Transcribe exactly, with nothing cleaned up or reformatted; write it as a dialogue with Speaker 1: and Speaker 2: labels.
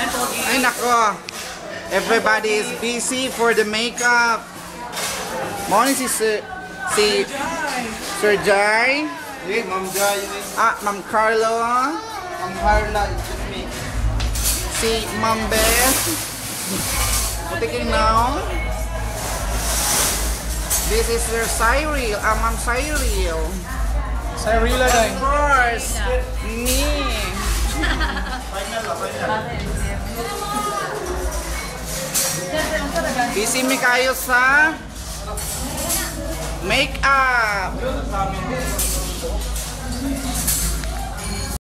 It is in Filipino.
Speaker 1: Ay nako. Everybody is busy for the makeup. Morning si Sir, si Sir Jai.
Speaker 2: Hey, Ma'am Jai.
Speaker 1: Ah, Ma'am Carlo.
Speaker 2: Ma'am Carla, it's just me.
Speaker 1: Si Ma'am Beth. Putiking now. This is Sir Cyril. Ah, Ma'am Cyril.
Speaker 2: Cyrilla
Speaker 1: Of
Speaker 2: lang.
Speaker 1: course. Me. Busy mi kayo sa make-up.